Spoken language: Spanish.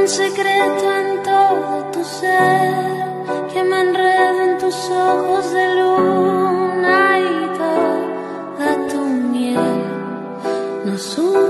un secreto en todo tu ser, que me enredo en tus ojos de luna y toda tu miel nos une.